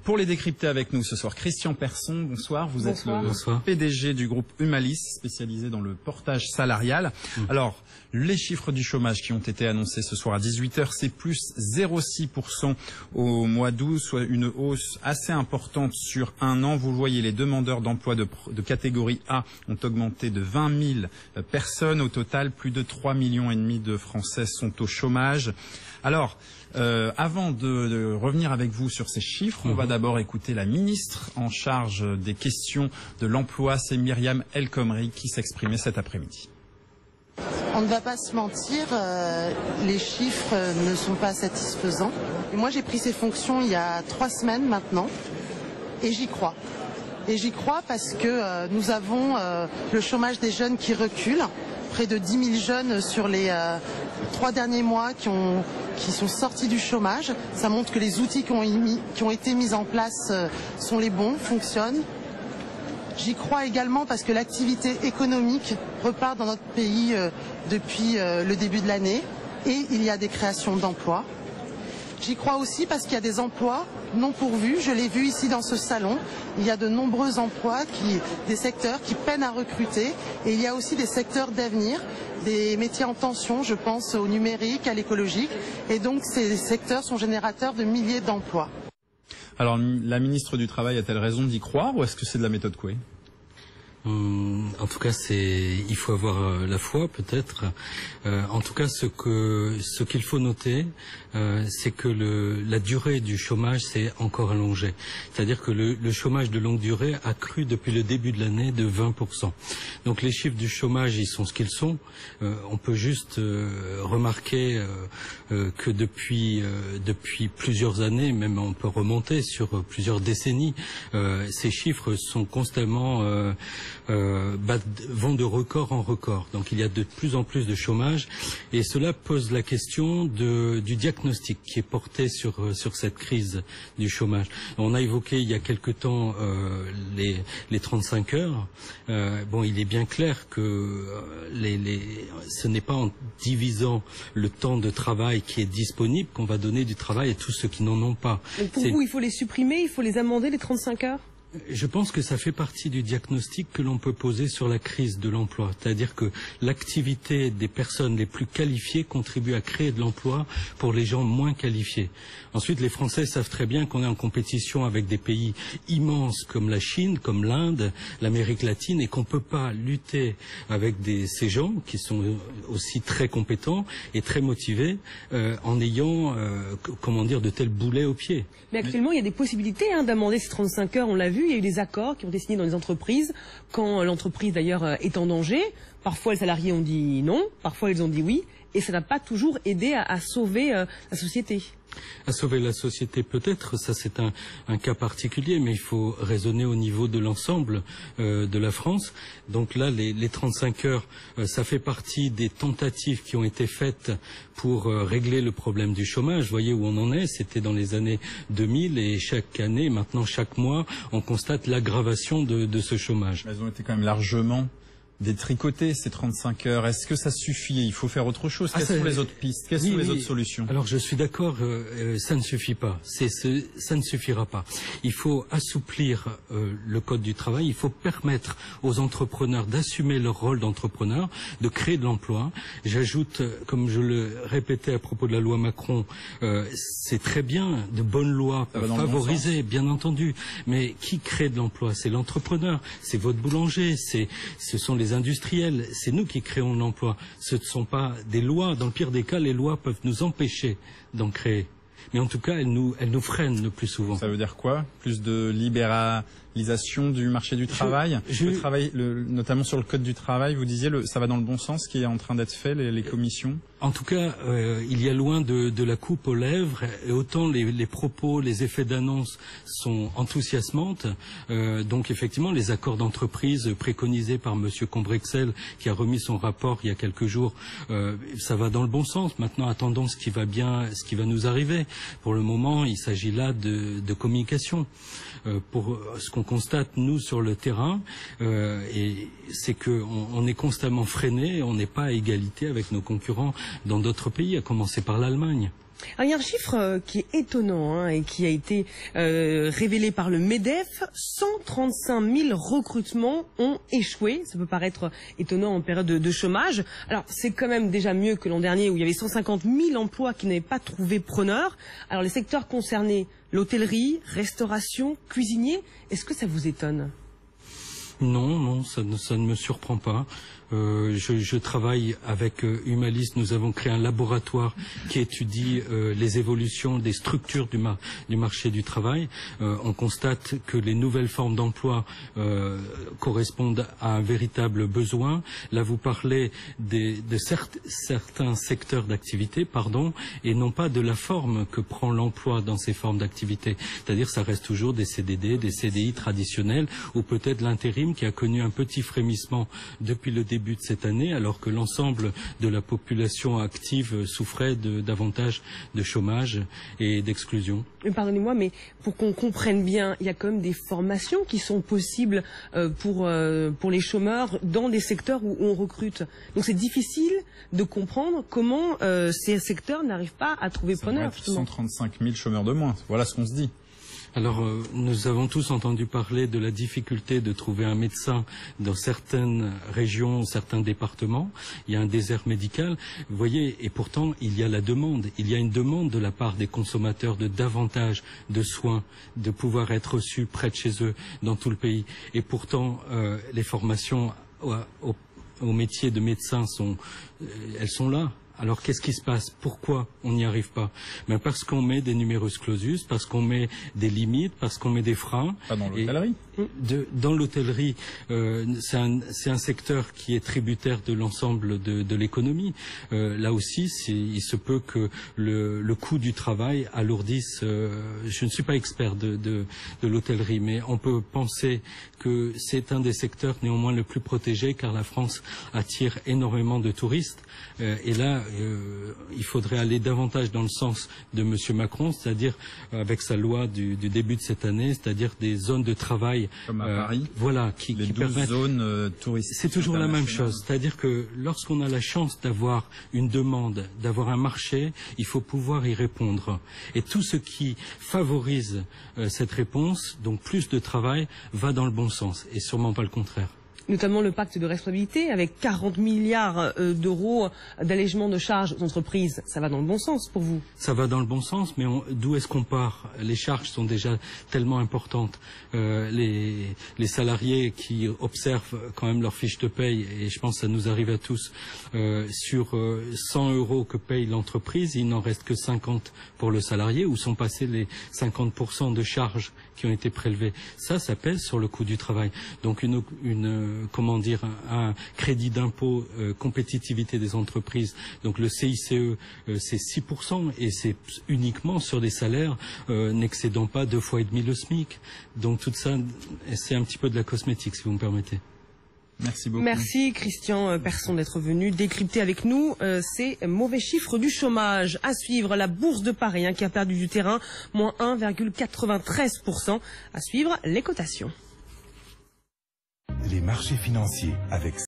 Pour les décrypter avec nous ce soir, Christian Persson, bonsoir. Vous êtes le PDG du groupe Humalis, spécialisé dans le portage salarial. Alors, les chiffres du chômage qui ont été annoncés ce soir à 18h, c'est plus 0,6% au mois d'août, soit une hausse assez importante sur un an. Vous le voyez, les demandeurs d'emploi de catégorie A ont augmenté de 20 000 personnes. Au total, plus de 3,5 millions de Français sont au chômage. Alors, avant de revenir avec vous sur ces chiffres, on va d'abord écouter la ministre en charge des questions de l'emploi, c'est Myriam El Khomri qui s'exprimait cet après-midi. On ne va pas se mentir, les chiffres ne sont pas satisfaisants. Et moi j'ai pris ces fonctions il y a 3 semaines maintenant et j'y crois. Et j'y crois parce que nous avons le chômage des jeunes qui recule. Près de 10 000 jeunes sur les 3 derniers mois qui sont sortis du chômage. Ça montre que les outils qui ont été mis en place sont les bons, fonctionnent. J'y crois également parce que l'activité économique repart dans notre pays depuis le début de l'année et il y a des créations d'emplois. J'y crois aussi parce qu'il y a des emplois non pourvus. Je l'ai vu ici dans ce salon. Il y a de nombreux emplois, des secteurs qui peinent à recruter. Et il y a aussi des secteurs d'avenir, des métiers en tension, je pense au numérique, à l'écologique. Et donc ces secteurs sont générateurs de milliers d'emplois. Alors la ministre du Travail a-t-elle raison d'y croire ou est-ce que c'est de la méthode Coué ? En tout cas, il faut avoir la foi, peut-être. En tout cas, ce qu'il faut noter, c'est que la durée du chômage s'est encore allongée. C'est-à-dire que le chômage de longue durée a cru depuis le début de l'année de 20%. Donc les chiffres du chômage, ils sont ce qu'ils sont. On peut juste remarquer que depuis plusieurs années, même on peut remonter sur plusieurs décennies, ces chiffres sont constamment vont de record en record. Donc il y a de plus en plus de chômage et cela pose la question du diagnostic qui est porté sur cette crise du chômage. On a évoqué il y a quelque temps les 35 heures. Bon, il est bien clair que ce n'est pas en divisant le temps de travail qui est disponible qu'on va donner du travail à tous ceux qui n'en ont pas. Donc pour vous, il faut les supprimer, il faut les amender, les 35 heures ? Je pense que ça fait partie du diagnostic que l'on peut poser sur la crise de l'emploi. C'est-à-dire que l'activité des personnes les plus qualifiées contribue à créer de l'emploi pour les gens moins qualifiés. Ensuite, les Français savent très bien qu'on est en compétition avec des pays immenses comme la Chine, comme l'Inde, l'Amérique latine, et qu'on ne peut pas lutter avec ces gens qui sont aussi très compétents et très motivés en ayant, de tels boulets aux pieds. Mais actuellement, il y a des possibilités d'amender ces 35 heures, on l'a vu. Il y a eu des accords qui ont été signés dans les entreprises quand l'entreprise d'ailleurs est en danger. Parfois les salariés ont dit non, parfois ils ont dit oui, et ça n'a pas toujours aidé à sauver la société. À sauver la société peut-être, ça c'est un cas particulier, mais il faut raisonner au niveau de l'ensemble de la France. Donc là, les 35 heures, ça fait partie des tentatives qui ont été faites pour régler le problème du chômage. Vous voyez où on en est, c'était dans les années 2000 et chaque année, maintenant chaque mois, on constate l'aggravation de ce chômage. Elles ont été quand même largement détricoter ces 35 heures. Est-ce que ça suffit? Il faut faire autre chose. Quelles sont les autres pistes? Quelles sont les autres solutions? Alors je suis d'accord, ça ne suffit pas. Ça ne suffira pas. Il faut assouplir le code du travail. Il faut permettre aux entrepreneurs d'assumer leur rôle d'entrepreneur, de créer de l'emploi. J'ajoute, comme je le répétais à propos de la loi Macron, c'est très bien, de bonnes lois peuvent favoriser, bien entendu. Mais qui crée de l'emploi? C'est l'entrepreneur, c'est votre boulanger, ce sont les industriels, c'est nous qui créons l'emploi. Ce ne sont pas des lois. Dans le pire des cas, les lois peuvent nous empêcher d'en créer. Mais en tout cas, elles nous freinent le plus souvent. Ça veut dire quoi? Plus de libéralisation du marché du travail, notamment sur le code du travail, vous disiez, ça va dans le bon sens, ce qui est en train d'être fait, les commissions? En tout cas, il y a loin de la coupe aux lèvres, et autant les propos, les effets d'annonce sont enthousiasmantes. Donc effectivement, les accords d'entreprise préconisés par Monsieur Combrexel, qui a remis son rapport il y a quelques jours, ça va dans le bon sens. Maintenant, attendons ce qui va nous arriver. Pour le moment, il s'agit là de communication. Pour ce qu'on constate, nous, sur le terrain, c'est qu'on est constamment freiné, on n'est pas à égalité avec nos concurrents dans d'autres pays, à commencer par l'Allemagne. Alors, il y a un chiffre qui est étonnant et qui a été révélé par le MEDEF. 135 000 recrutements ont échoué. Ça peut paraître étonnant en période de chômage. Alors, c'est quand même déjà mieux que l'an dernier où il y avait 150 000 emplois qui n'avaient pas trouvé preneur. Alors, les secteurs concernés, l'hôtellerie, restauration, cuisinier, est-ce que ça vous étonne ? Non, ça ne me surprend pas. Je travaille avec Humalis. Nous avons créé un laboratoire qui étudie les évolutions des structures du marché du travail. On constate que les nouvelles formes d'emploi correspondent à un véritable besoin. Là, vous parlez de certains secteurs d'activité, et non pas de la forme que prend l'emploi dans ces formes d'activité. C'est-à-dire, ça reste toujours des CDD, des CDI traditionnels, ou peut-être l'intérim qui a connu un petit frémissement depuis le début de cette année, alors que l'ensemble de la population active souffrait davantage de chômage et d'exclusion. Pardonnez-moi, mais pour qu'on comprenne bien, il y a quand même des formations qui sont possibles pour les chômeurs dans des secteurs où on recrute. Donc c'est difficile de comprendre comment ces secteurs n'arrivent pas à trouver preneur. 135 000 chômeurs de moins, voilà ce qu'on se dit. Alors, nous avons tous entendu parler de la difficulté de trouver un médecin dans certaines régions, certains départements. Il y a un désert médical. Vous voyez, et pourtant, il y a la demande. Il y a une demande de la part des consommateurs de davantage de soins, de pouvoir être reçus près de chez eux dans tout le pays. Et pourtant, les formations au métier de médecin elles sont là. Alors qu'est-ce qui se passe? Pourquoi on n'y arrive pas? Parce qu'on met des numerus clausus, parce qu'on met des limites, parce qu'on met des freins. Pas dans l'hôtellerie. Dans l'hôtellerie, c'est un secteur qui est tributaire de l'ensemble de l'économie. Là aussi, il se peut que le coût du travail alourdisse. Je ne suis pas expert de l'hôtellerie, mais on peut penser que c'est un des secteurs néanmoins le plus protégé, car la France attire énormément de touristes. Et là, il faudrait aller davantage dans le sens de M. Macron, c'est-à-dire avec sa loi du début de cette année, c'est-à-dire des zones de travail. Comme à Paris, voilà, les 12 zones touristiques. C'est toujours la même chose, c'est-à-dire que lorsqu'on a la chance d'avoir une demande, d'avoir un marché, il faut pouvoir y répondre. Et tout ce qui favorise cette réponse, donc plus de travail, va dans le bon sens, et sûrement pas le contraire. Notamment le pacte de responsabilité avec 40 milliards d'euros d'allègement de charges aux entreprises. Ça va dans le bon sens pour vous? Ça va dans le bon sens, mais d'où est-ce qu'on part? Les charges sont déjà tellement importantes. Les salariés qui observent quand même leur fiche de paye, et je pense que ça nous arrive à tous, sur 100 € que paye l'entreprise, il n'en reste que 50 pour le salarié, où sont passés les 50% de charges qui ont été prélevées. Ça pèse sur le coût du travail. Donc un crédit d'impôt compétitivité des entreprises. Donc le CICE, c'est 6%, et c'est uniquement sur des salaires n'excédant pas 2,5 fois le SMIC. Donc tout ça, c'est un petit peu de la cosmétique, si vous me permettez. Merci beaucoup. Merci Christian Persson d'être venu décrypter avec nous ces mauvais chiffres du chômage. À suivre, la Bourse de Paris qui a perdu du terrain, moins 1,93%. À suivre, les cotations. Les marchés financiers avec